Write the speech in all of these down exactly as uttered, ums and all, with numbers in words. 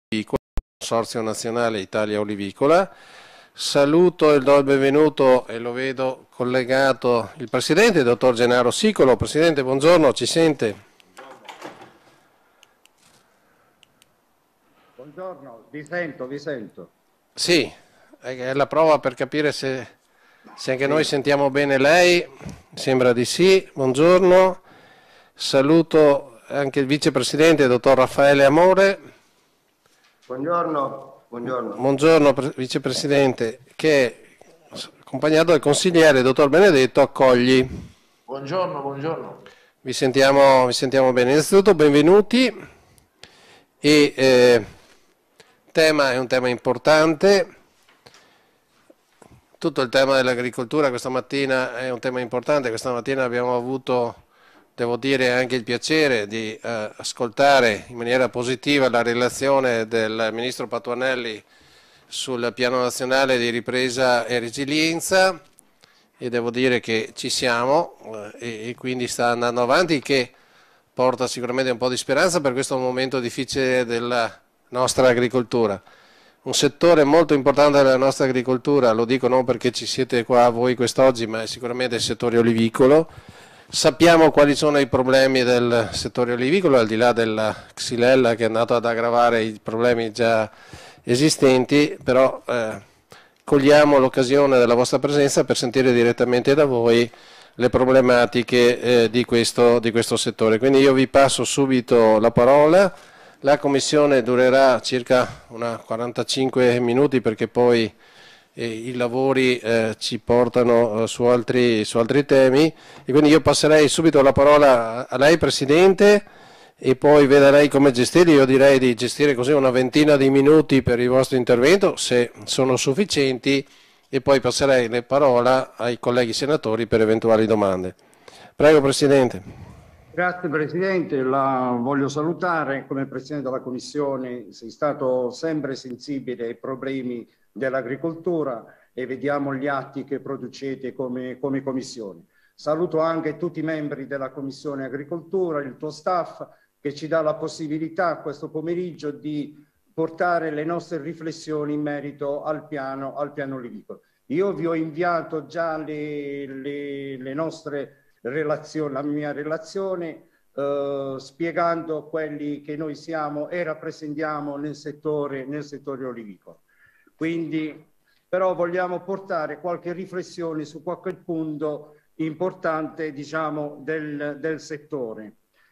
Consorzio Nazionale Italia Olivicola. Saluto e do il benvenuto, e lo vedo collegato, il Presidente, il Dottor Gennaro Sicolo. Presidente, buongiorno, ci sente? Buongiorno, vi sento, vi sento. Sì, è la prova per capire se, se anche sì. noi sentiamo bene lei, sembra di sì. Buongiorno, saluto anche il Vicepresidente, il Dottor Raffaele Amore. Buongiorno, buongiorno. Buongiorno Vicepresidente, che è accompagnato dal consigliere, dottor Benedetto Accogli. Buongiorno, buongiorno. Vi sentiamo, vi sentiamo bene. Innanzitutto benvenuti. E eh, tema è un tema importante. Tutto il tema dell'agricoltura questa mattina è un tema importante. Questa mattina abbiamo avuto, devo dire, anche il piacere di eh, ascoltare in maniera positiva la relazione del Ministro Patuanelli sul Piano Nazionale di Ripresa e Resilienza, e devo dire che ci siamo eh, e, e quindi sta andando avanti, che porta sicuramente un po' di speranza per questo momento difficile della nostra agricoltura. Un settore molto importante della nostra agricoltura, lo dico non perché ci siete qua voi quest'oggi, ma è sicuramente il settore olivicolo. Sappiamo quali sono i problemi del settore olivicolo, al di là della Xylella che è andato ad aggravare i problemi già esistenti, però eh, cogliamo l'occasione della vostra presenza per sentire direttamente da voi le problematiche eh, di, questo, di questo settore. Quindi io vi passo subito la parola. La commissione durerà circa una quarantacinque minuti perché poi eh, i lavori eh, ci portano eh, su, altri, su altri temi, e quindi io passerei subito la parola a lei, Presidente, e poi vedrei come gestirli. Io direi di gestire così una ventina di minuti per il vostro intervento, se sono sufficienti, e poi passerei la parola ai colleghi senatori per eventuali domande. Prego, Presidente. Grazie Presidente, la voglio salutare. Come Presidente della Commissione sei stato sempre sensibile ai problemi dell'agricoltura e vediamo gli atti che producete come, come Commissione. Saluto anche tutti i membri della Commissione Agricoltura, il tuo staff, che ci dà la possibilità questo pomeriggio di portare le nostre riflessioni in merito al piano, al piano olivicolo. Io vi ho inviato già le, le, le nostre relazioni, la mia relazione, eh, spiegando quelli che noi siamo e rappresentiamo nel settore, nel settore olivicolo. Quindi, però vogliamo portare qualche riflessione su qualche punto importante, diciamo, del, del settore.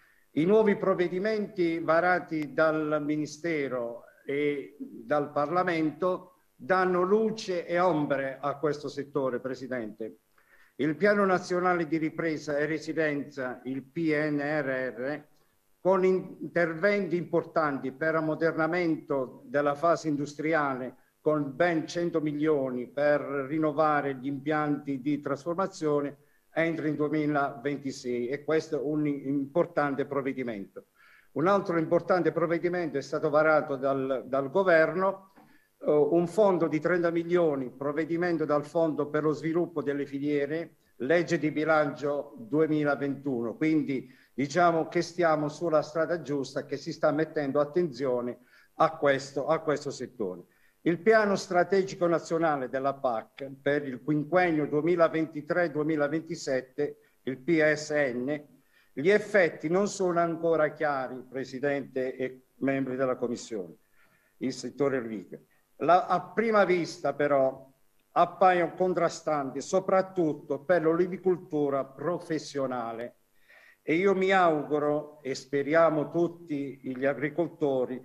I nuovi provvedimenti varati dal Ministero e dal Parlamento danno luce e ombre a questo settore, Presidente. Il Piano Nazionale di Ripresa e Resilienza, il P N R R, con interventi importanti per ammodernamento della fase industriale, con ben cento milioni per rinnovare gli impianti di trasformazione entro il duemilaventisei, e questo è un importante provvedimento. Un altro importante provvedimento è stato varato dal, dal Governo, uh, un fondo di trenta milioni, provvedimento dal Fondo per lo sviluppo delle filiere, legge di bilancio duemilaventuno, quindi diciamo che stiamo sulla strada giusta, che si sta mettendo attenzione a questo, a questo settore. Il piano strategico nazionale della P A C per il quinquennio duemilaventitré duemilaventisette, il P S N, gli effetti non sono ancora chiari, Presidente e membri della Commissione, il settore olivicolo. La, a prima vista però appaiono contrastanti, soprattutto per l'olivicoltura professionale, e io mi auguro, e speriamo tutti gli agricoltori,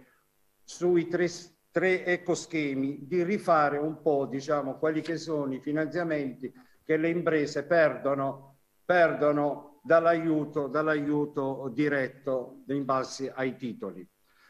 sui tre tre ecoschemi, di rifare un po', diciamo, quelli che sono i finanziamenti che le imprese perdono, perdono dall'aiuto, dall'aiuto diretto in base ai titoli.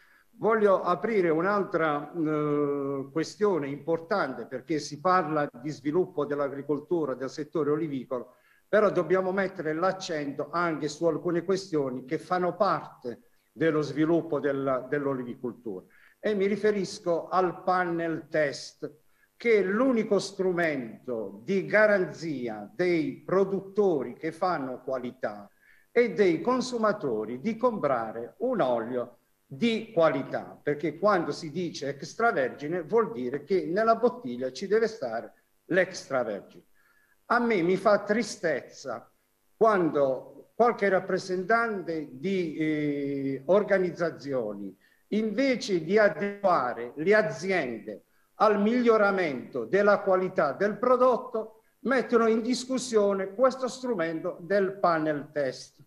Voglio aprire un'altra eh, questione importante, perché si parla di sviluppo dell'agricoltura, del settore olivicolo, però dobbiamo mettere l'accento anche su alcune questioni che fanno parte dello sviluppo dell'olivicoltura. E mi riferisco al panel test, che è l'unico strumento di garanzia dei produttori che fanno qualità e dei consumatori di comprare un olio di qualità, perché quando si dice extravergine vuol dire che nella bottiglia ci deve stare l'extravergine. A me mi fa tristezza quando qualche rappresentante di eh, organizzazioni, invece di adeguare le aziende al miglioramento della qualità del prodotto, mettono in discussione questo strumento del panel test.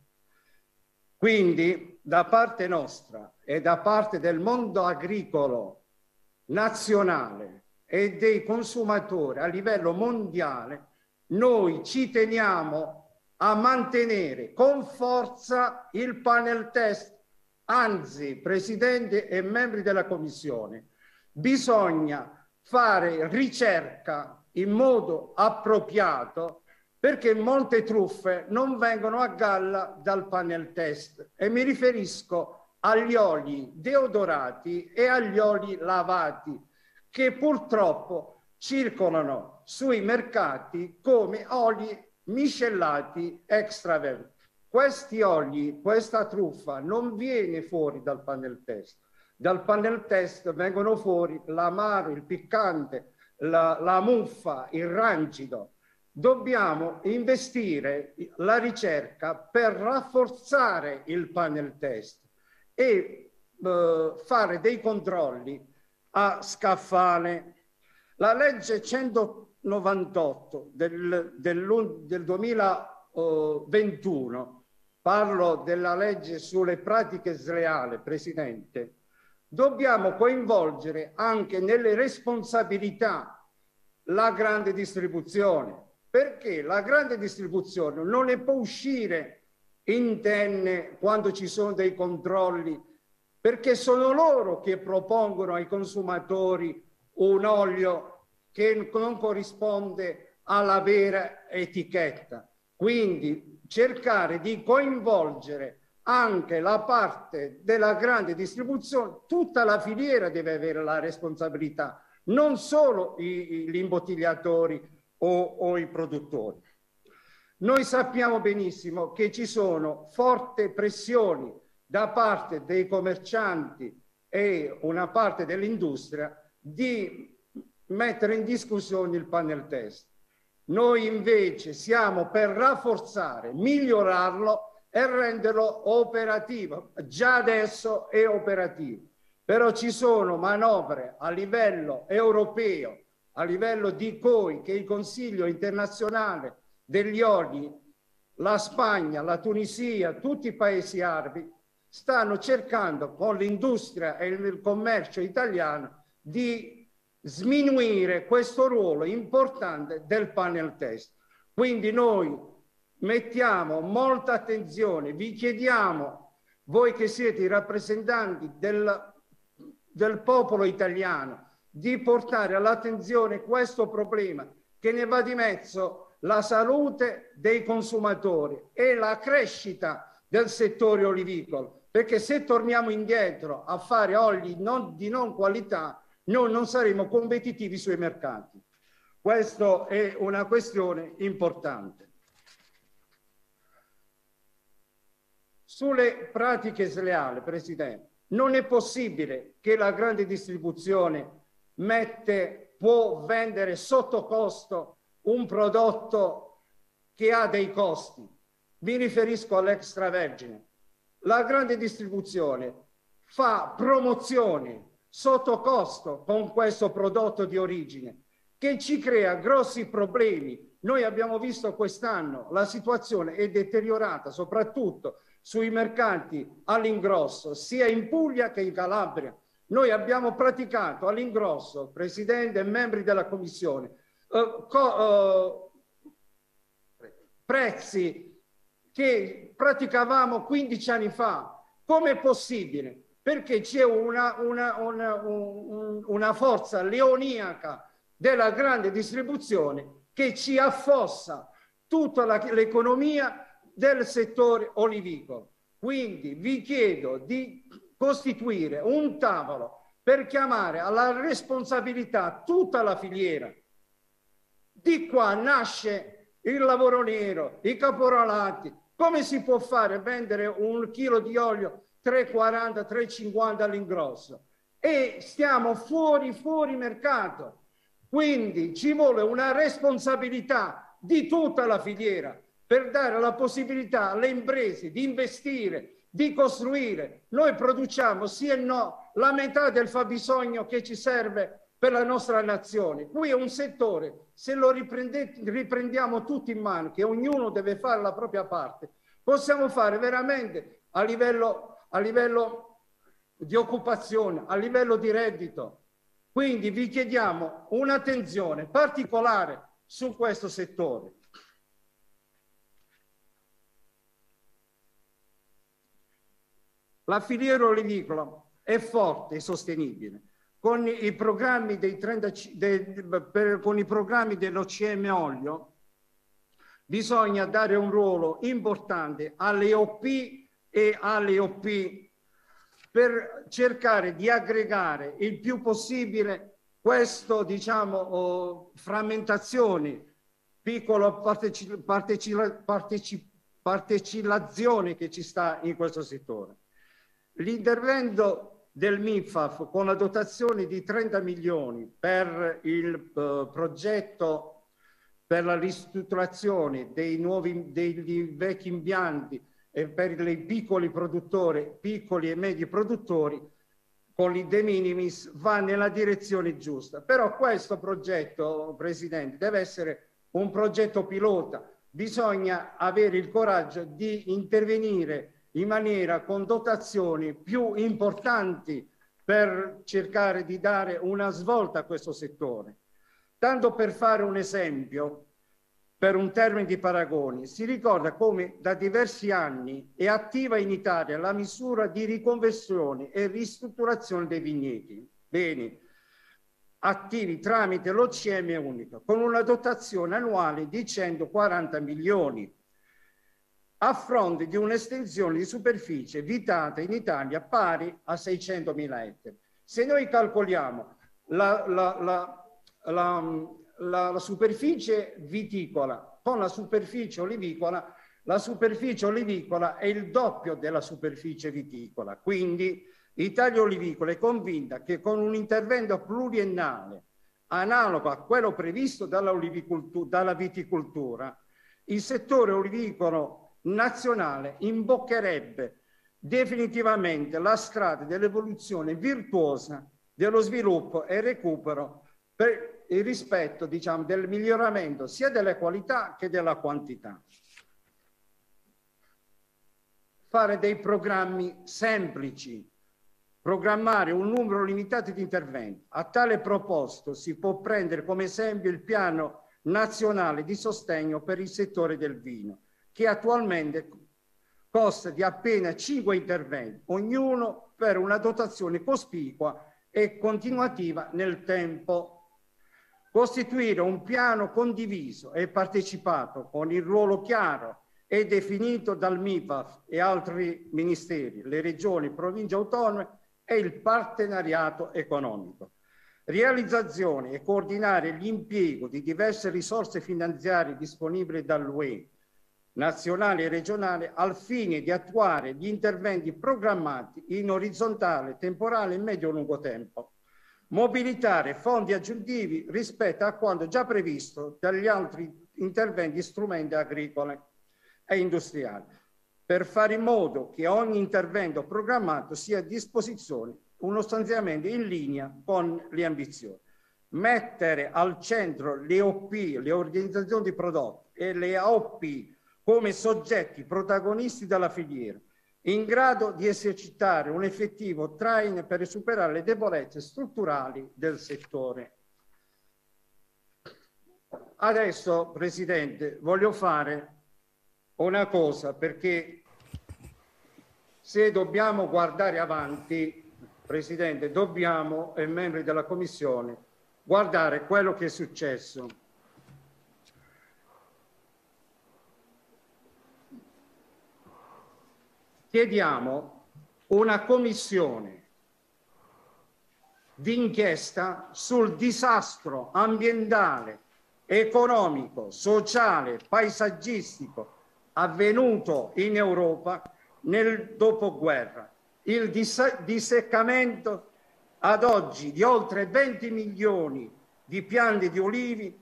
Quindi da parte nostra e da parte del mondo agricolo nazionale e dei consumatori a livello mondiale, noi ci teniamo a mantenere con forza il panel test. Anzi, Presidente e membri della Commissione, bisogna fare ricerca in modo appropriato, perché molte truffe non vengono a galla dal panel test, e mi riferisco agli oli deodorati e agli oli lavati, che purtroppo circolano sui mercati come oli miscellati extravergini. Questi oli, questa truffa non viene fuori dal panel test. Dal panel test vengono fuori l'amaro, il piccante, la, la muffa, il rancido. Dobbiamo investire la ricerca per rafforzare il panel test e eh, fare dei controlli a scaffale. La legge centonovantotto del, del, del duemilaventuno, parlo della legge sulle pratiche sleali, Presidente, dobbiamo coinvolgere anche nelle responsabilità la grande distribuzione, perché la grande distribuzione non ne può uscire indenne quando ci sono dei controlli, perché sono loro che propongono ai consumatori un olio che non corrisponde alla vera etichetta. Quindi cercare di coinvolgere anche la parte della grande distribuzione, tutta la filiera deve avere la responsabilità, non solo i, i, gli imbottigliatori o, o i produttori. Noi sappiamo benissimo che ci sono forti pressioni da parte dei commercianti e una parte dell'industria di mettere in discussione il panel test. Noi invece siamo per rafforzare, migliorarlo e renderlo operativo. Già adesso è operativo, però ci sono manovre a livello europeo, a livello di C O I, che è il Consiglio internazionale degli oli, la Spagna, la Tunisia, tutti i paesi arabi stanno cercando con l'industria e il commercio italiano di sminuire questo ruolo importante del panel test. Quindi noi mettiamo molta attenzione, vi chiediamo, voi che siete i rappresentanti del, del popolo italiano, di portare all'attenzione questo problema, che ne va di mezzo la salute dei consumatori e la crescita del settore olivicolo, perché se torniamo indietro a fare oli non, di non qualità, noi non saremo competitivi sui mercati. Questa è una questione importante. Sulle pratiche sleali, Presidente, non è possibile che la grande distribuzione mette, può vendere sotto costo un prodotto che ha dei costi. Mi riferisco all'extravergine. La grande distribuzione fa promozioni sotto costo con questo prodotto di origine, che ci crea grossi problemi. Noi abbiamo visto quest'anno la situazione è deteriorata soprattutto sui mercati all'ingrosso, sia in Puglia che in Calabria. Noi abbiamo praticato all'ingrosso, Presidente e membri della Commissione, eh, co, eh, prezzi che praticavamo quindici anni fa. Com'è possibile? Perché c'è una, una, una, un, una forza leoniaca della grande distribuzione che ci affossa tutta l'economia del settore olivicolo. Quindi vi chiedo di costituire un tavolo per chiamare alla responsabilità tutta la filiera. Di qua nasce il lavoro nero, i caporalati. Come si può fare vendere un chilo di olio tre e quaranta, tre e cinquanta all'ingrosso e stiamo fuori, fuori mercato. Quindi ci vuole una responsabilità di tutta la filiera per dare la possibilità alle imprese di investire, di costruire. Noi produciamo sì e no la metà del fabbisogno che ci serve per la nostra nazione. Qui è un settore, se lo riprendiamo tutti in mano, che ognuno deve fare la propria parte, possiamo fare veramente a livello, a livello di occupazione, a livello di reddito. Quindi vi chiediamo un'attenzione particolare su questo settore. La filiera olivicola è forte e sostenibile. Con i programmi dei trenta, dei, per, con i programmi dell'O C M Olio bisogna dare un ruolo importante alle O P e alle O P per cercare di aggregare il più possibile questo, diciamo, oh, frammentazione, piccola parteci, parteci, parteci, partecipazione che ci sta in questo settore. L'intervento del M I F A F con la dotazione di trenta milioni per il uh, progetto per la ristrutturazione dei nuovi, dei vecchi impianti e per i piccoli produttori, piccoli e medi produttori, con l'I De Minimis va nella direzione giusta. Però questo progetto, Presidente, deve essere un progetto pilota. Bisogna avere il coraggio di intervenire in maniera con dotazioni più importanti per cercare di dare una svolta a questo settore. Tanto per fare un esempio, per un termine di paragoni, si ricorda come da diversi anni è attiva in Italia la misura di riconversione e ristrutturazione dei vigneti, beni attivi tramite l'O C M unico, con una dotazione annuale di centoquaranta milioni, a fronte di un'estensione di superficie vitata in Italia pari a seicentomila ettari. Se noi calcoliamo la, la, la, la, la, la superficie viticola con la superficie olivicola, la superficie olivicola è il doppio della superficie viticola. Quindi Italia Olivicola è convinta che con un intervento pluriennale analogo a quello previsto dalla, dalla viticoltura, il settore olivicolo nazionale imboccherebbe definitivamente la strada dell'evoluzione virtuosa dello sviluppo e recupero per il rispetto, diciamo, del miglioramento sia della qualità che della quantità. Fare dei programmi semplici, programmare un numero limitato di interventi. A tale proposito si può prendere come esempio il piano nazionale di sostegno per il settore del vino, che attualmente costa di appena cinque interventi, ognuno per una dotazione cospicua e continuativa nel tempo. Costituire un piano condiviso e partecipato con il ruolo chiaro e definito dal M I P A F e altri ministeri, le regioni, province autonome e il partenariato economico. Realizzazione e coordinare l'impiego di diverse risorse finanziarie disponibili dall'U E nazionale e regionale al fine di attuare gli interventi programmati in orizzontale, temporale e medio-lungo tempo. Mobilitare fondi aggiuntivi rispetto a quanto già previsto dagli altri interventi strumenti agricoli e industriali, per fare in modo che ogni intervento programmato sia a disposizione uno stanziamento in linea con le ambizioni. Mettere al centro le O P, le organizzazioni di prodotti e le A O P come soggetti protagonisti della filiera, in grado di esercitare un effettivo traino per superare le debolezze strutturali del settore. Adesso, Presidente, voglio fare una cosa, perché se dobbiamo guardare avanti, Presidente, dobbiamo, e membri della Commissione, guardare quello che è successo. Chiediamo una commissione d'inchiesta sul disastro ambientale, economico, sociale, paesaggistico avvenuto in Europa nel dopoguerra, il dis- disseccamento ad oggi di oltre venti milioni di piante di olivi.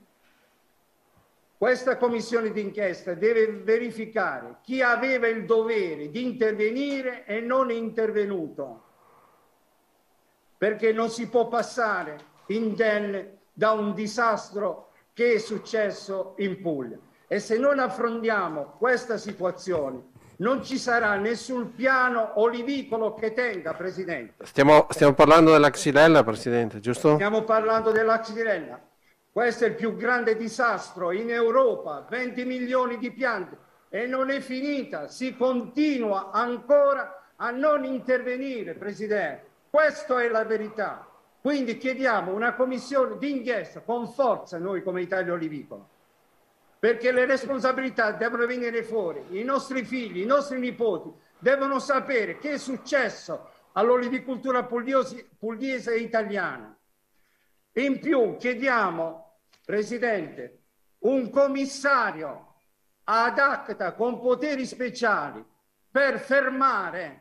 Questa commissione d'inchiesta deve verificare chi aveva il dovere di intervenire e non è intervenuto, perché non si può passare indenne da un disastro che è successo in Puglia. E se non affrontiamo questa situazione non ci sarà nessun piano olivicolo che tenga, Presidente. Stiamo, stiamo parlando della Xylella, Presidente, giusto? Stiamo parlando della Xylella. Questo è il più grande disastro in Europa, venti milioni di piante, e non è finita, si continua ancora a non intervenire, Presidente. Questa è la verità. Quindi chiediamo una commissione d'inchiesta con forza noi come Italia Olivicola, perché le responsabilità devono venire fuori. I nostri figli, i nostri nipoti devono sapere che è successo all'olivicoltura pugliese, pugliese e italiana. In più chiediamo, Presidente, un commissario ad acta con poteri speciali per fermare,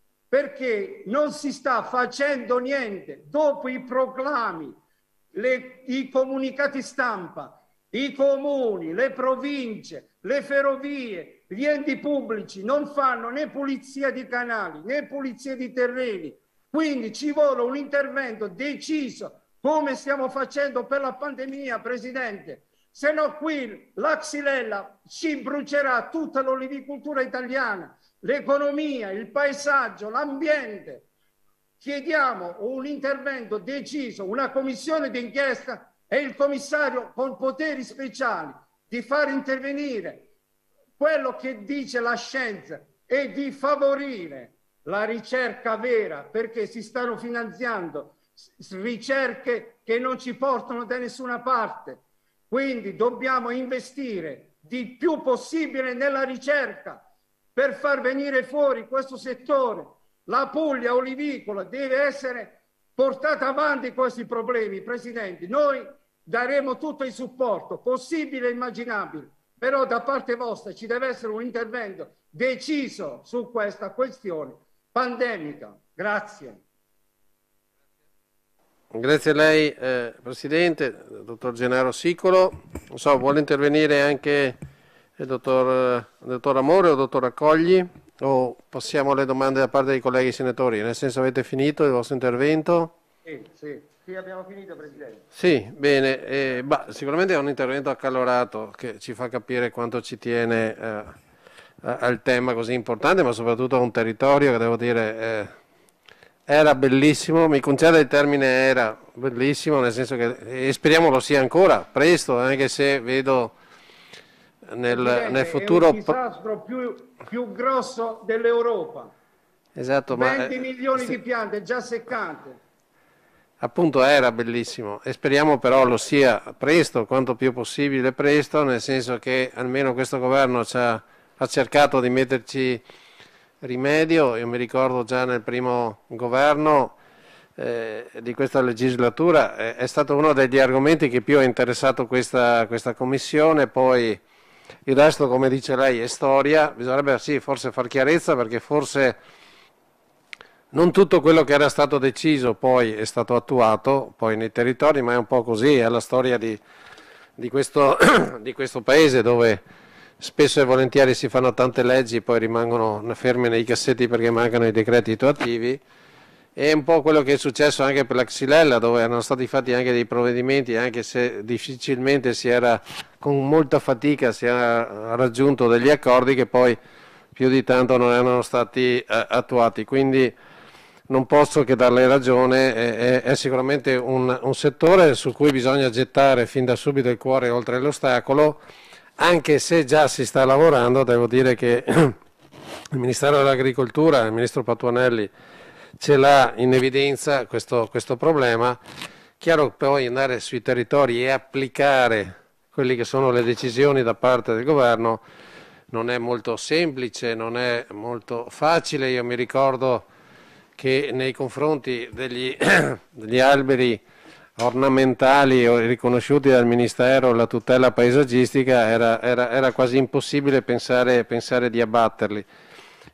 perché non si sta facendo niente dopo i proclami, le, i comunicati stampa, i comuni, le province, le ferrovie, gli enti pubblici non fanno né pulizia di canali né pulizia di terreni. Quindi ci vuole un intervento deciso, come stiamo facendo per la pandemia, Presidente. Se no qui la Xylella ci brucerà tutta l'olivicoltura italiana, l'economia, il paesaggio, l'ambiente. Chiediamo un intervento deciso, una commissione d'inchiesta e il commissario con poteri speciali di far intervenire quello che dice la scienza e di favorire la ricerca vera, perché si stanno finanziando ricerche che non ci portano da nessuna parte. Quindi dobbiamo investire di più possibile nella ricerca per far venire fuori questo settore. La Puglia olivicola deve essere portata avanti questi problemi, Presidente. Noi daremo tutto il supporto possibile e immaginabile, però da parte vostra ci deve essere un intervento deciso su questa questione pandemica. Grazie. Grazie a lei, eh, Presidente, dottor Gennaro Sicolo. Non so, vuole intervenire anche il dottor, il dottor Amore o il dottor Accogli, o passiamo alle domande da parte dei colleghi senatori? Nel senso, avete finito il vostro intervento? Sì, sì, sì, abbiamo finito, Presidente. Sì, bene. Eh, bah, sicuramente è un intervento accalorato che ci fa capire quanto ci tiene eh, al tema così importante, ma soprattutto a un territorio che, devo dire, eh, era bellissimo. Mi concede il termine era bellissimo, nel senso che, e speriamo lo sia ancora presto, anche se vedo nel, nel futuro... È il disastro più, più grosso dell'Europa. Esatto, venti ma, milioni eh, di piante già seccate. Appunto era bellissimo, e speriamo però lo sia presto, quanto più possibile presto, nel senso che almeno questo governo ci ha, ha cercato di metterci rimedio. Io mi ricordo già nel primo governo eh, di questa legislatura eh, è stato uno degli argomenti che più ha interessato questa, questa commissione. Poi il resto, come dice lei, è storia. Bisognerebbe sì forse far chiarezza, perché forse non tutto quello che era stato deciso poi è stato attuato poi nei territori, ma è un po' così, è la storia di, di, questo, di questo paese, dove spesso e volentieri si fanno tante leggi e poi rimangono ferme nei cassetti perché mancano i decreti attuativi. È un po' quello che è successo anche per la Xylella, dove erano stati fatti anche dei provvedimenti, anche se difficilmente si era, con molta fatica si era raggiunto degli accordi che poi più di tanto non erano stati eh, attuati. Quindi non posso che darle ragione, è, è sicuramente un, un settore su cui bisogna gettare fin da subito il cuore oltre l'ostacolo, anche se già si sta lavorando. Devo dire che il Ministero dell'Agricoltura, il Ministro Patuanelli, ce l'ha in evidenza questo, questo problema. Chiaro, poi andare sui territori e applicare quelle che sono le decisioni da parte del governo non è molto semplice, non è molto facile. Io mi ricordo che nei confronti degli, degli alberi ornamentali riconosciuti dal Ministero, la tutela paesaggistica, era, era, era quasi impossibile pensare, pensare di abbatterli.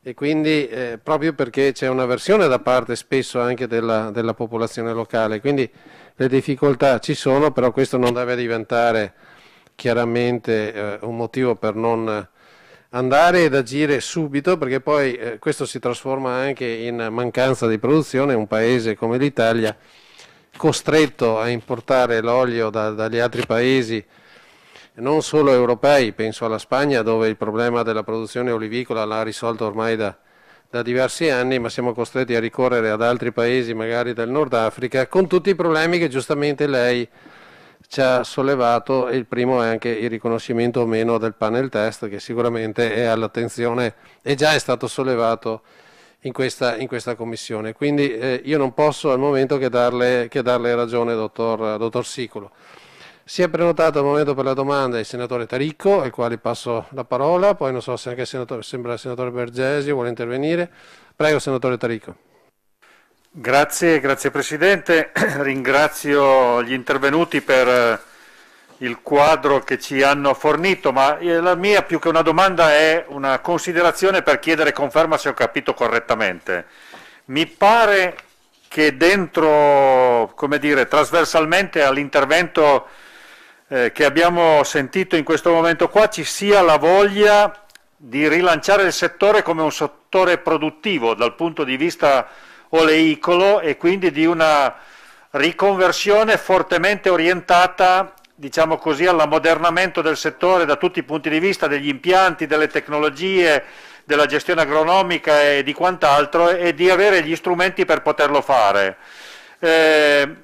e quindi eh, proprio perché c'è un'avversione da parte spesso anche della, della popolazione locale, quindi le difficoltà ci sono, però questo non deve diventare chiaramente eh, un motivo per non andare ed agire subito, perché poi eh, questo si trasforma anche in mancanza di produzione. Un paese come l'Italia, costretto a importare l'olio da, dagli altri paesi, non solo europei, penso alla Spagna dove il problema della produzione olivicola l'ha risolto ormai da, da diversi anni, ma siamo costretti a ricorrere ad altri paesi, magari del Nord Africa, con tutti i problemi che giustamente lei ci ha sollevato, e il primo è anche il riconoscimento o meno del panel test, che sicuramente è all'attenzione e già è stato sollevato in questa, in questa commissione. Quindi eh, io non posso al momento che darle, che darle ragione, dottor, dottor Sicolo. Si è prenotato al momento per la domanda il senatore Taricco, al quale passo la parola, poi non so se anche il senatore, sembra il senatore Bergesio vuole intervenire. Prego, senatore Taricco. Grazie, grazie Presidente, ringrazio gli intervenuti per il quadro che ci hanno fornito, ma la mia più che una domanda è una considerazione per chiedere conferma se ho capito correttamente. Mi pare che dentro, come dire, trasversalmente all'intervento eh, che abbiamo sentito in questo momento qua ci sia la voglia di rilanciare il settore come un settore produttivo dal punto di vista oleicolo e quindi di una riconversione fortemente orientata, diciamo così, all'ammodernamento del settore da tutti i punti di vista, degli impianti, delle tecnologie, della gestione agronomica e di quant'altro, e di avere gli strumenti per poterlo fare. Eh,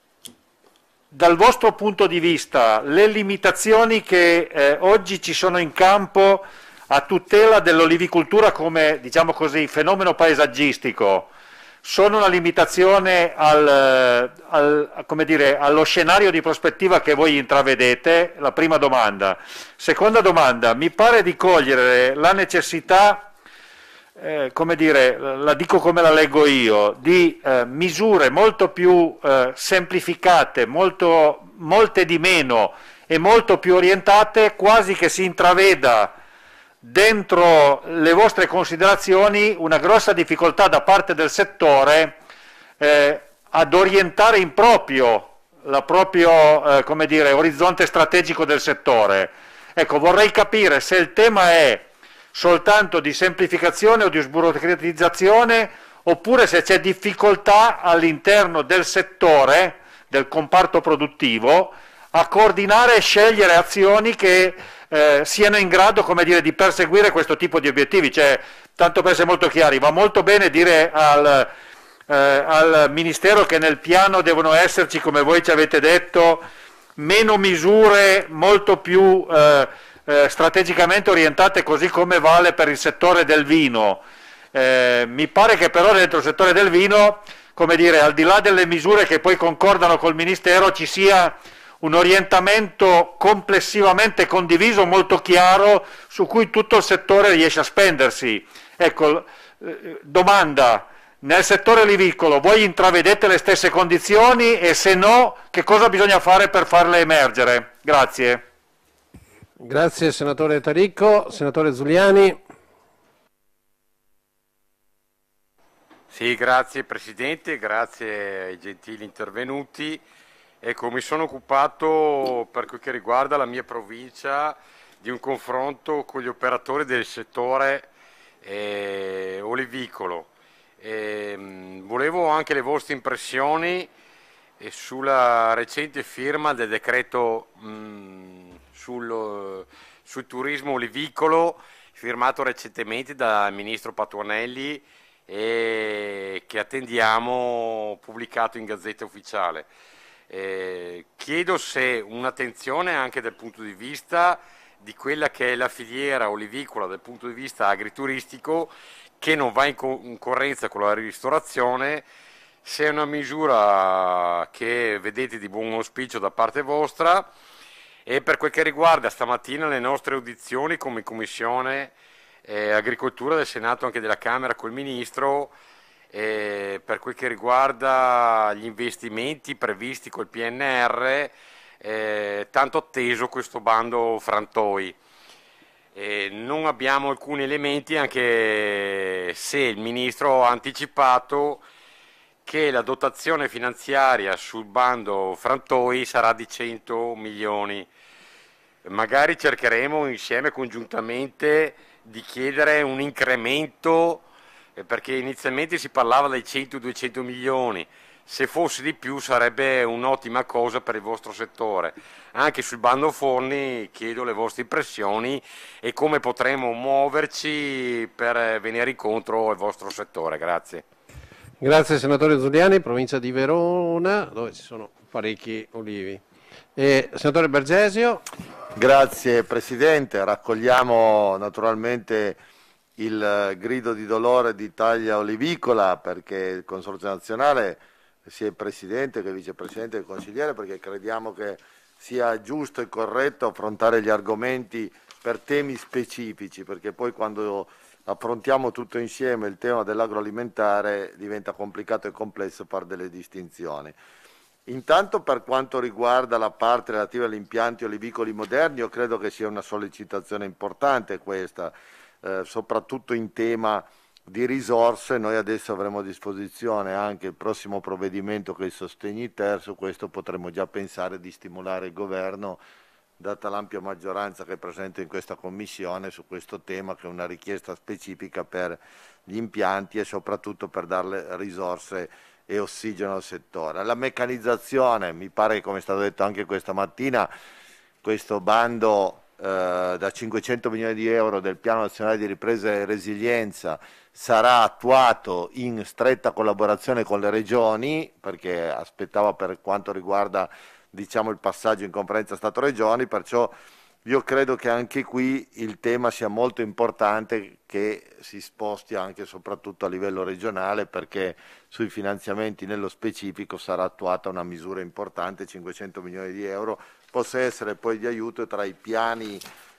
dal vostro punto di vista, le limitazioni che eh, oggi ci sono in campo a tutela dell'olivicoltura come, diciamo così, fenomeno paesaggistico, sono una limitazione al, al, come dire, allo scenario di prospettiva che voi intravedete? La prima domanda. Seconda domanda, mi pare di cogliere la necessità, eh, come dire, la dico come la leggo io, di eh, misure molto più eh, semplificate, molto, molte di meno e molto più orientate, quasi che si intraveda dentro le vostre considerazioni una grossa difficoltà da parte del settore eh, ad orientare in proprio la proprio eh, come dire, orizzonte strategico del settore. Ecco, vorrei capire se il tema è soltanto di semplificazione o di sburocratizzazione, oppure se c'è difficoltà all'interno del settore, del comparto produttivo, a coordinare e scegliere azioni che Eh, siano in grado, come dire, di perseguire questo tipo di obiettivi. Cioè, tanto per essere molto chiari, va molto bene dire al, eh, al Ministero che nel piano devono esserci, come voi ci avete detto, meno misure molto più eh, eh, strategicamente orientate, così come vale per il settore del vino. Eh, mi pare che però dentro il settore del vino, come dire, al di là delle misure che poi concordano col Ministero, ci sia un orientamento complessivamente condiviso, molto chiaro, su cui tutto il settore riesce a spendersi. Ecco, eh, domanda, nel settore olivicolo voi intravedete le stesse condizioni, e se no, che cosa bisogna fare per farle emergere? Grazie. Grazie senatore Taricco. Senatore Zuliani. Sì, grazie Presidente, grazie ai gentili intervenuti. Ecco, mi sono occupato, per quel che riguarda la mia provincia, di un confronto con gli operatori del settore eh, olivicolo. E, mh, volevo anche le vostre impressioni eh, sulla recente firma del decreto mh, sul, sul turismo olivicolo, firmato recentemente dal Ministro Patuanelli e che attendiamo pubblicato in Gazzetta Ufficiale. Eh, chiedo se un'attenzione anche dal punto di vista di quella che è la filiera olivicola dal punto di vista agrituristico, che non va in concorrenza con la ristorazione, se è una misura che vedete di buon auspicio da parte vostra. E per quel che riguarda stamattina le nostre audizioni come Commissione eh, Agricoltura del Senato, anche della Camera col Ministro, Eh, per quel che riguarda gli investimenti previsti col P N R, eh, tanto atteso questo bando frantoi. Eh, non abbiamo alcuni elementi, anche se il Ministro ha anticipato che la dotazione finanziaria sul bando Frantoi sarà di cento milioni. Magari cercheremo insieme congiuntamente di chiedere un incremento, eh, perché inizialmente si parlava dai cento duecento milioni. Se fosse di più sarebbe un'ottima cosa per il vostro settore. Anche sul bando forni chiedo le vostre impressioni e come potremo muoverci per venire incontro al vostro settore. Grazie. Grazie senatore Zuliani, provincia di Verona, dove ci sono parecchi olivi. E, senatore Bergesio. Grazie Presidente, raccogliamo naturalmente il grido di dolore di Italia Olivicola, perché il Consorzio Nazionale, sia il Presidente che il Vicepresidente e il Consigliere, perché crediamo che sia giusto e corretto affrontare gli argomenti per temi specifici, perché poi quando affrontiamo tutto insieme il tema dell'agroalimentare diventa complicato e complesso fare delle distinzioni. Intanto, per quanto riguarda la parte relativa agli impianti olivicoli moderni, io credo che sia una sollecitazione importante questa, eh, soprattutto in tema di risorse. Noi adesso avremo a disposizione anche il prossimo provvedimento che è il Sostegni-ter, su questo potremo già pensare di stimolare il Governo, data l'ampia maggioranza che è presente in questa Commissione, su questo tema, che è una richiesta specifica per gli impianti e soprattutto per dare risorse e ossigeno al settore. La meccanizzazione, mi pare che, come è stato detto anche questa mattina, questo bando eh, da cinquecento milioni di euro del Piano Nazionale di Ripresa e Resilienza sarà attuato in stretta collaborazione con le regioni, perché aspettava per quanto riguarda, diciamo, il passaggio in conferenza Stato-Regioni, perciò io credo che anche qui il tema sia molto importante che si sposti anche e soprattutto a livello regionale, perché sui finanziamenti nello specifico sarà attuata una misura importante, cinquecento milioni di euro, possa essere poi di aiuto tra i piani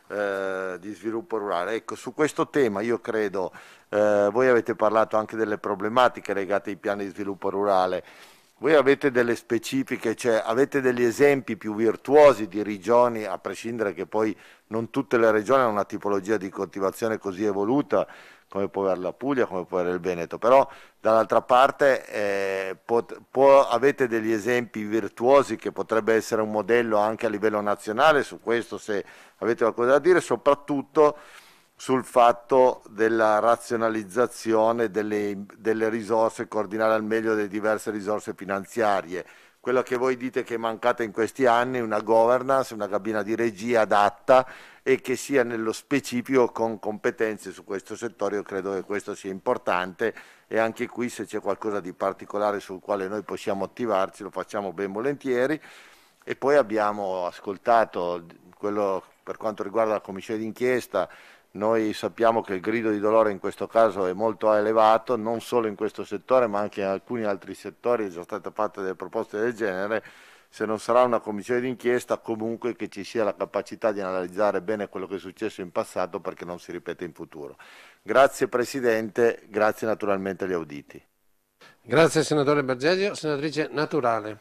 eh, di sviluppo rurale. Ecco, su questo tema io credo, eh, voi avete parlato anche delle problematiche legate ai piani di sviluppo rurale. Voi avete delle specifiche, cioè avete degli esempi più virtuosi di regioni, a prescindere che poi non tutte le regioni hanno una tipologia di coltivazione così evoluta come può avere la Puglia, come può avere il Veneto, però dall'altra parte eh, pot, può, avete degli esempi virtuosi che potrebbe essere un modello anche a livello nazionale. Su questo, se avete qualcosa da dire, soprattutto sul fatto della razionalizzazione delle, delle risorse, coordinare al meglio le diverse risorse finanziarie. Quello che voi dite che è mancata in questi anni è una governance, una cabina di regia adatta e che sia nello specifico con competenze su questo settore. Io credo che questo sia importante e anche qui, se c'è qualcosa di particolare sul quale noi possiamo attivarci, lo facciamo ben volentieri. E poi abbiamo ascoltato quello per quanto riguarda la commissione d'inchiesta. Noi sappiamo che il grido di dolore in questo caso è molto elevato, non solo in questo settore ma anche in alcuni altri settori. Sono state fatte delle proposte del genere. Se non sarà una commissione d'inchiesta, comunque che ci sia la capacità di analizzare bene quello che è successo in passato, perché non si ripete in futuro. Grazie Presidente, grazie naturalmente agli auditi. Grazie senatore Bergesio. Senatrice Naturale.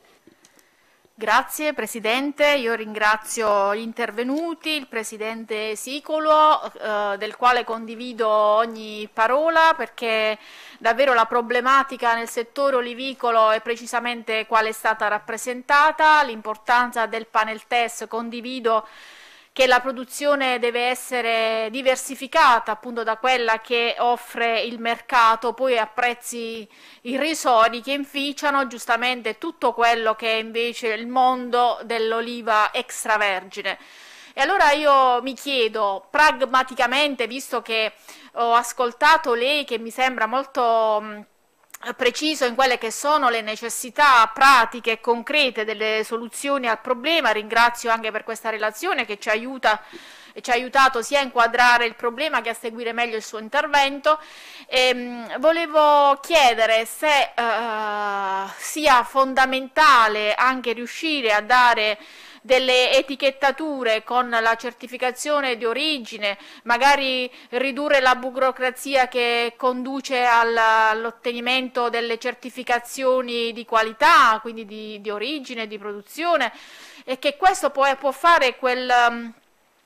Grazie Presidente, io ringrazio gli intervenuti, il Presidente Sicolo, eh, del quale condivido ogni parola, perché davvero la problematica nel settore olivicolo è precisamente quale è stata rappresentata, l'importanza del panel test condivido, che la produzione deve essere diversificata appunto da quella che offre il mercato poi a prezzi irrisori che inficiano giustamente tutto quello che è invece il mondo dell'oliva extravergine. E allora io mi chiedo pragmaticamente, visto che ho ascoltato lei che mi sembra molto mh, preciso in quelle che sono le necessità pratiche e concrete delle soluzioni al problema, ringrazio anche per questa relazione che ci aiuta e ci ha aiutato sia a inquadrare il problema che a seguire meglio il suo intervento. E, volevo chiedere se uh, sia fondamentale anche riuscire a dare delle etichettature con la certificazione di origine, magari ridurre la burocrazia che conduce all'ottenimento delle certificazioni di qualità, quindi di, di origine, di produzione, e che questo può, può fare quel,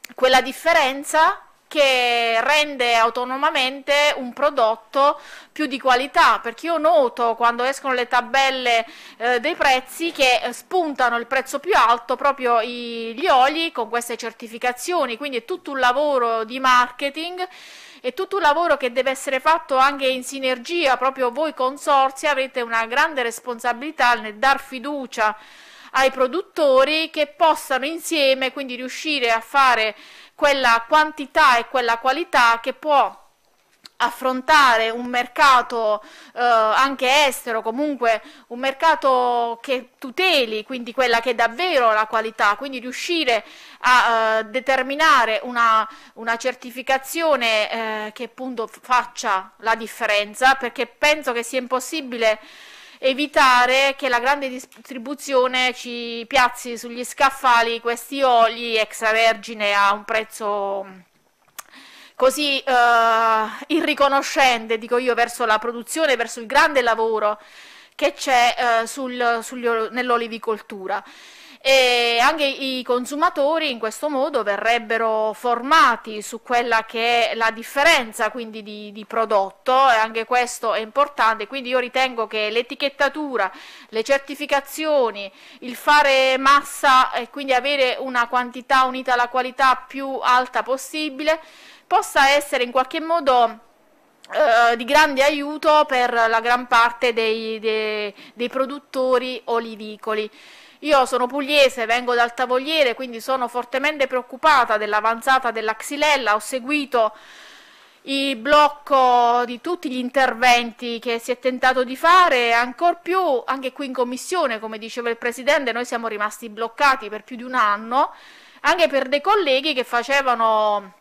quella differenza che rende autonomamente un prodotto più di qualità, perché io noto quando escono le tabelle eh, dei prezzi che spuntano il prezzo più alto proprio i, gli oli con queste certificazioni, quindi è tutto un lavoro di marketing, è tutto un lavoro che deve essere fatto anche in sinergia, proprio voi consorzi avete una grande responsabilità nel dar fiducia ai produttori che possano insieme quindi riuscire a fare quella quantità e quella qualità che può affrontare un mercato eh, anche estero, comunque un mercato che tuteli quindi quella che è davvero la qualità, quindi riuscire a eh, determinare una, una certificazione eh, che appunto faccia la differenza, perché penso che sia impossibile evitare che la grande distribuzione ci piazzi sugli scaffali questi oli extravergine a un prezzo così eh, irriconoscente, dico io, verso la produzione, verso il grande lavoro che c'è eh, sul, sul, nell'olivicoltura. E anche i consumatori in questo modo verrebbero formati su quella che è la differenza quindi di, di prodotto, e anche questo è importante. Quindi io ritengo che l'etichettatura, le certificazioni, il fare massa e quindi avere una quantità unita alla qualità più alta possibile possa essere in qualche modo eh, di grande aiuto per la gran parte dei, dei, dei produttori olivicoli. Io sono pugliese, vengo dal Tavogliere, quindi sono fortemente preoccupata dell'avanzata della Xylella, ho seguito il blocco di tutti gli interventi che si è tentato di fare, ancor più anche qui in commissione, come diceva il Presidente, noi siamo rimasti bloccati per più di un anno, anche per dei colleghi che facevano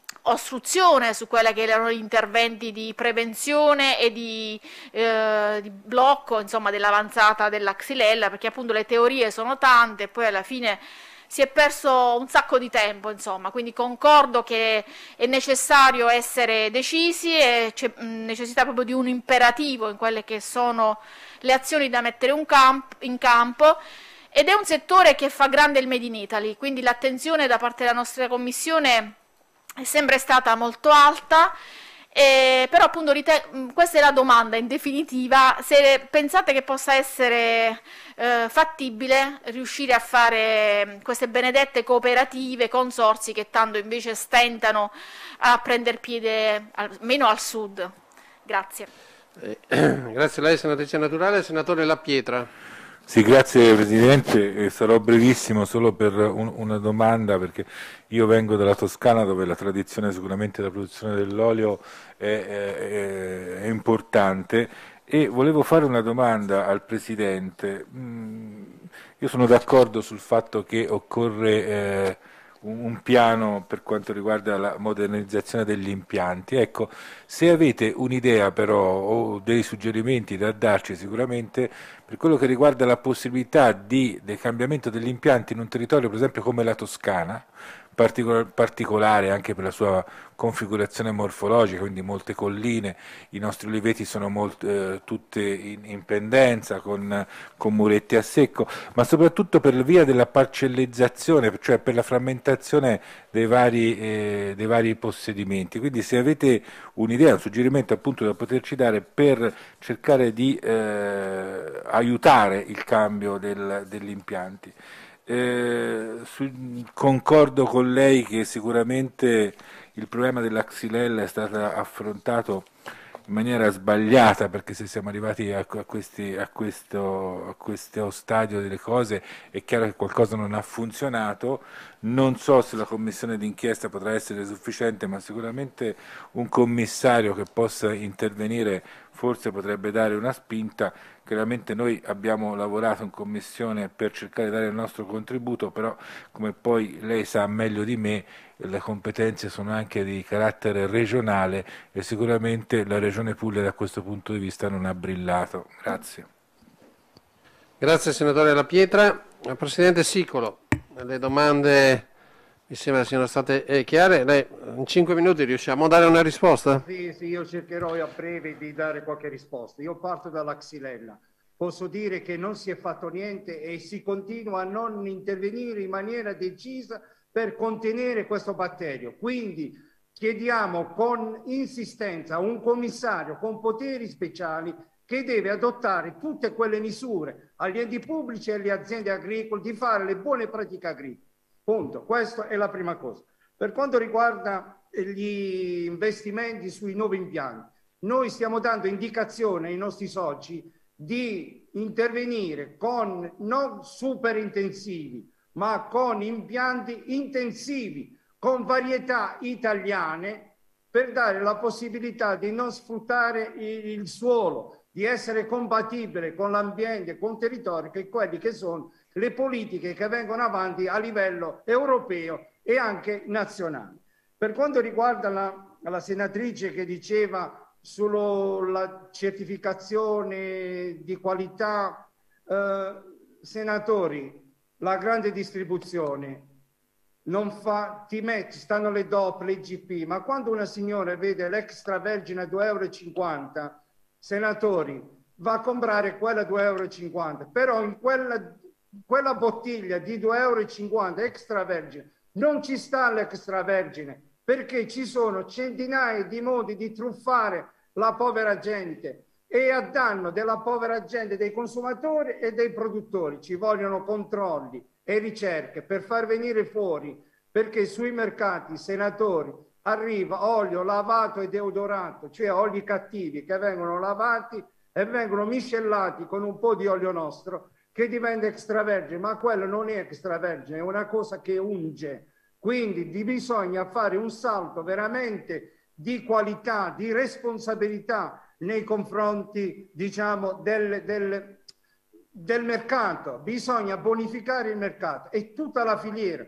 ostruzione su quelli che erano gli interventi di prevenzione e di, eh, di blocco, insomma, dell'avanzata della Xylella, perché appunto le teorie sono tante e poi alla fine si è perso un sacco di tempo, insomma, quindi concordo che è necessario essere decisi e c'è necessità proprio di un imperativo in quelle che sono le azioni da mettere un camp- in campo. Ed è un settore che fa grande il Made in Italy, quindi l'attenzione da parte della nostra Commissione è sempre stata molto alta, eh, però appunto riten- questa è la domanda in definitiva, se pensate che possa essere eh, fattibile riuscire a fare queste benedette cooperative, consorzi che tanto invece stentano a prendere piede almeno al sud. Grazie. Eh, grazie a lei senatrice Naturale. Senatore La Pietra. Sì, grazie Presidente, eh, sarò brevissimo solo per un, una domanda, perché io vengo dalla Toscana dove la tradizione sicuramente della produzione dell'olio è, è, è importante, e volevo fare una domanda al Presidente. Mm, io sono d'accordo sul fatto che occorre eh, un, un piano per quanto riguarda la modernizzazione degli impianti. Ecco, se avete un'idea però o dei suggerimenti da darci sicuramente per quello che riguarda la possibilità di, del cambiamento degli impianti in un territorio per esempio come la Toscana, particolar, particolare anche per la sua configurazione morfologica, quindi molte colline, i nostri oliveti sono molt, eh, tutte in, in pendenza con, con muretti a secco, ma soprattutto per via della parcellizzazione, cioè per la frammentazione dei vari, eh, dei vari possedimenti. Quindi se avete un'idea, un suggerimento appunto da poterci dare per cercare di eh, aiutare il cambio del, degli impianti. Eh, su, concordo con lei che sicuramente il problema della Xylella è stato affrontato in maniera sbagliata, perché se siamo arrivati a, a, questi, a, questo, a questo stadio delle cose è chiaro che qualcosa non ha funzionato. Non so se la commissione d'inchiesta potrà essere sufficiente, ma sicuramente un commissario che possa intervenire forse potrebbe dare una spinta. Chiaramente noi abbiamo lavorato in commissione per cercare di dare il nostro contributo, però come poi lei sa meglio di me, le competenze sono anche di carattere regionale e sicuramente la Regione Puglia da questo punto di vista non ha brillato. Grazie. Grazie senatore La Pietra. Presidente Sicolo, le domande mi sembra siano state eh, chiare. Lei in cinque minuti riusciamo a dare una risposta? Sì, sì, io cercherò a breve di dare qualche risposta. Io parto dalla Xylella. Posso dire che non si è fatto niente e si continua a non intervenire in maniera decisa per contenere questo batterio. Quindi chiediamo con insistenza a un commissario con poteri speciali che deve adottare tutte quelle misure agli enti pubblici e alle aziende agricole di fare le buone pratiche agricole. Punto. Questa è la prima cosa. Per quanto riguarda gli investimenti sui nuovi impianti, noi stiamo dando indicazione ai nostri soci di intervenire con non super intensivi, ma con impianti intensivi, con varietà italiane, per dare la possibilità di non sfruttare il suolo, di essere compatibile con l'ambiente, con il territorio, che quelli che sono le politiche che vengono avanti a livello europeo e anche nazionale. Per quanto riguarda la, la senatrice che diceva sulla certificazione di qualità, eh, senatori, la grande distribuzione non fa, ti metti, stanno le D O P, le I G P, ma quando una signora vede l'extravergine a due euro e cinquanta, senatori, va a comprare quella a due euro e cinquanta, però in quella, quella bottiglia di due euro e cinquanta extravergine non ci sta l'extravergine, perché ci sono centinaia di modi di truffare la povera gente e a danno della povera gente, dei consumatori e dei produttori. Ci vogliono controlli e ricerche per far venire fuori, perché sui mercati, senatori, arriva olio lavato e deodorato, cioè oli cattivi che vengono lavati e vengono miscelati con un po' di olio nostro che diventa extravergine, ma quello non è extravergine, è una cosa che unge. Quindi bisogna fare un salto veramente di qualità, di responsabilità nei confronti, diciamo, del, del, del mercato. Bisogna bonificare il mercato e tutta la filiera.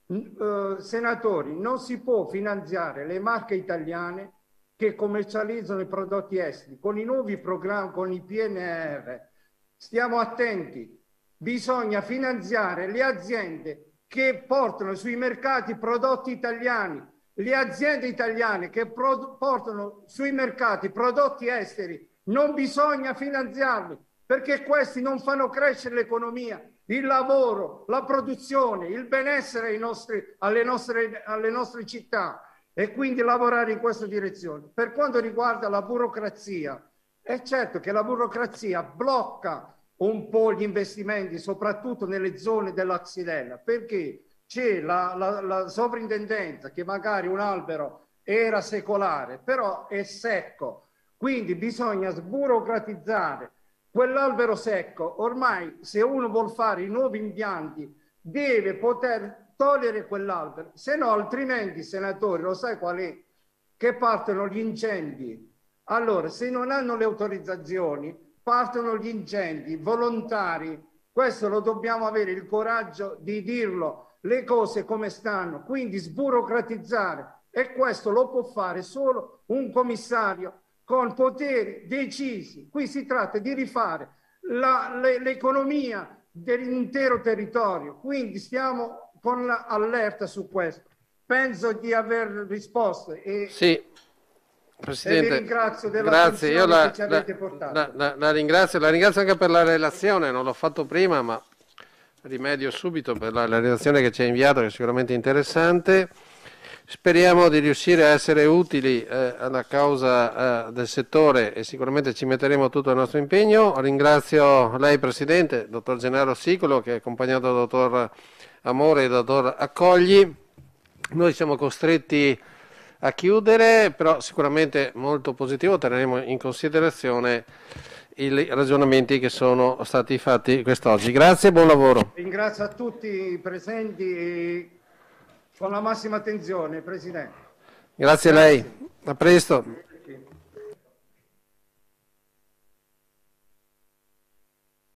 Uh, senatori, non si può finanziare le marche italiane che commercializzano i prodotti esteri con i nuovi programmi, con i P N R R. Stiamo attenti, bisogna finanziare le aziende che portano sui mercati prodotti italiani, le aziende italiane che portano sui mercati prodotti esteri. Non bisogna finanziarli, perché questi non fanno crescere l'economia, il lavoro, la produzione, il benessere ai nostri, alle, nostre, alle nostre città, e quindi lavorare in questa direzione. Per quanto riguarda la burocrazia, è certo che la burocrazia blocca un po' gli investimenti, soprattutto nelle zone della Xylella, perché c'è la, la, la sovrintendenza che magari un albero era secolare, però è secco, quindi bisogna sburocratizzare quell'albero secco. Ormai se uno vuol fare i nuovi impianti deve poter togliere quell'albero, se no altrimenti, senatori, lo sai qual è? Che partono gli incendi. Allora, se non hanno le autorizzazioni, partono gli incendi volontari. Questo lo dobbiamo avere il coraggio di dirlo, le cose come stanno, quindi sburocratizzare, e questo lo può fare solo un commissario con poteri decisi. Qui si tratta di rifare l'economia dell'intero territorio, quindi stiamo con l'allerta su questo. Penso di aver risposto e, sì, Presidente, e vi ringrazio della grazie. Io la, che ci avete portato. La, la, la ringrazio, la ringrazio anche per la relazione, non l'ho fatto prima, ma rimedio subito per la, la relazione che ci ha inviato, che è sicuramente interessante. Speriamo di riuscire a essere utili eh, alla causa eh, del settore e sicuramente ci metteremo tutto il nostro impegno. Ringrazio lei, Presidente, dottor Gennaro Sicolo, che è accompagnato dal dottor Amore e dal dottor Accogli. Noi siamo costretti a chiudere, però sicuramente molto positivo, terremo in considerazione i ragionamenti che sono stati fatti quest'oggi. Grazie e buon lavoro. Ringrazio a tutti i presenti e con la massima attenzione, Presidente. Grazie a lei, a presto.